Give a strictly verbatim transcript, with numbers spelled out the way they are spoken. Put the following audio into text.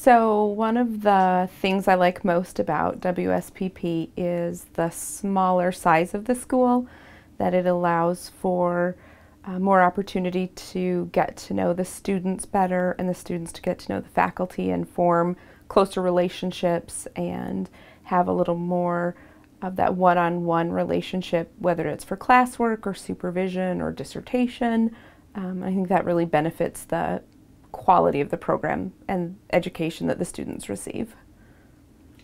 So one of the things I like most about W S P P is the smaller size of the school, that it allows for uh, more opportunity to get to know the students better and the students to get to know the faculty and form closer relationships and have a little more of that one-on-one relationship, whether it's for classwork or supervision or dissertation. Um, I think that really benefits the quality of the program and education that the students receive.